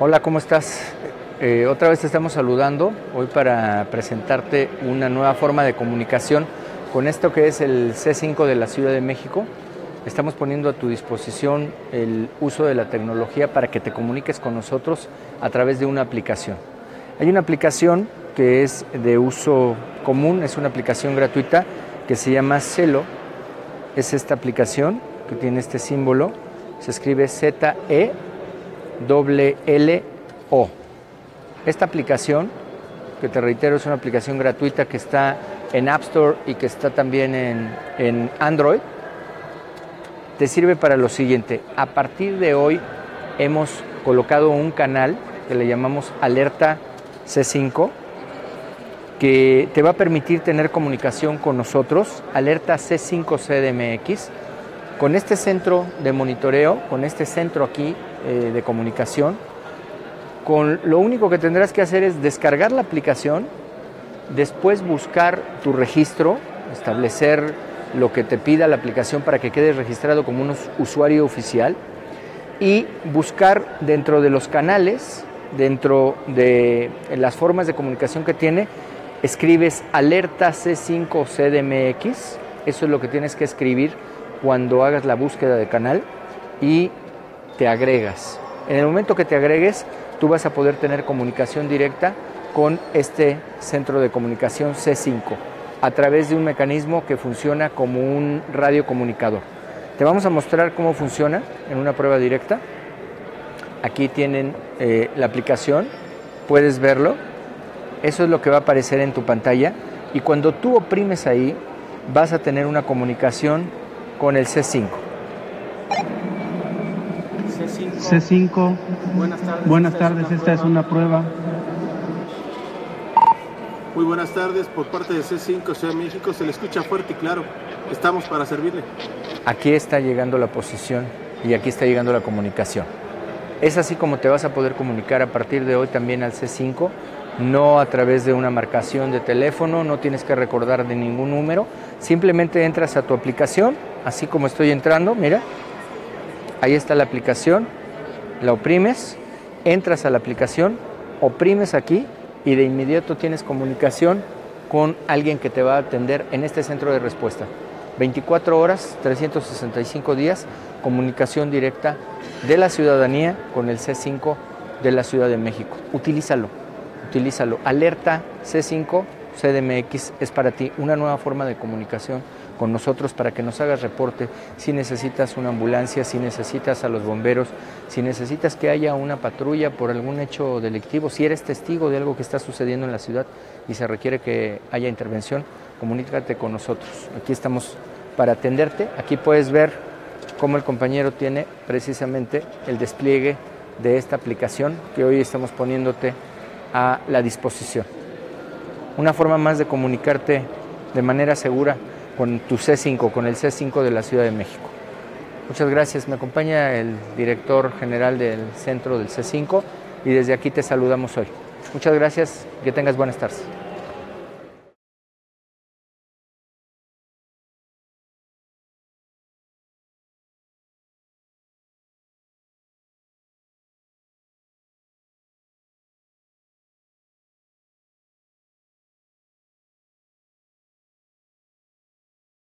Hola, ¿cómo estás? Otra vez te estamos saludando hoy para presentarte una nueva forma de comunicación con esto que es el C5 de la Ciudad de México. Estamos poniendo a tu disposición el uso de la tecnología para que te comuniques con nosotros a través de una aplicación. Hay una aplicación que es de uso común, es una aplicación gratuita que se llama Zello. Es esta aplicación que tiene este símbolo, se escribe ZELLO. Esta aplicación, que te reitero, es una aplicación gratuita que está en App Store y que está también en Android, te sirve para lo siguiente. A partir de hoy hemos colocado un canal que le llamamos Alerta C5, que te va a permitir tener comunicación con nosotros, Alerta C5 CDMX, con este centro de monitoreo, con este centro aquí de comunicación. Lo único que tendrás que hacer es descargar la aplicación, después buscar tu registro, establecer lo que te pida la aplicación para que quedes registrado como un usuario oficial y buscar dentro de los canales, dentro de las formas de comunicación que tiene, escribes Alerta C5 CDMX, eso es lo que tienes que escribir cuando hagas la búsqueda de canal y te agregas. En el momento que te agregues, tú vas a poder tener comunicación directa con este centro de comunicación C5 a través de un mecanismo que funciona como un radiocomunicador. Te vamos a mostrar cómo funciona en una prueba directa. Aquí tienen la aplicación, puedes verlo. Eso es lo que va a aparecer en tu pantalla y cuando tú oprimes ahí vas a tener una comunicación con el C5. C5. Buenas tardes, esta es una prueba. Muy buenas tardes, por parte de C5 Ciudad de México, se le escucha fuerte y claro, estamos para servirle. Aquí está llegando la posición y aquí está llegando la comunicación. Es así como te vas a poder comunicar a partir de hoy también al C5, no a través de una marcación de teléfono, no tienes que recordar de ningún número, simplemente entras a tu aplicación, así como estoy entrando, mira, ahí está la aplicación, la oprimes, entras a la aplicación, oprimes aquí y de inmediato tienes comunicación con alguien que te va a atender en este centro de respuesta. 24 horas, 365 días, comunicación directa de la ciudadanía con el C5 de la Ciudad de México. Utilízalo. Alerta C5 CDMX es para ti una nueva forma de comunicación con nosotros para que nos hagas reporte si necesitas una ambulancia, si necesitas a los bomberos, si necesitas que haya una patrulla por algún hecho delictivo, si eres testigo de algo que está sucediendo en la ciudad y se requiere que haya intervención, comunícate con nosotros. Aquí estamos para atenderte. Aquí puedes ver cómo el compañero tiene precisamente el despliegue de esta aplicación que hoy estamos poniéndote a la disposición. Una forma más de comunicarte de manera segura con tu C5, con el C5 de la Ciudad de México. Muchas gracias. Me acompaña el director general del centro del C5 y desde aquí te saludamos hoy. Muchas gracias. Que tengas buenas tardes.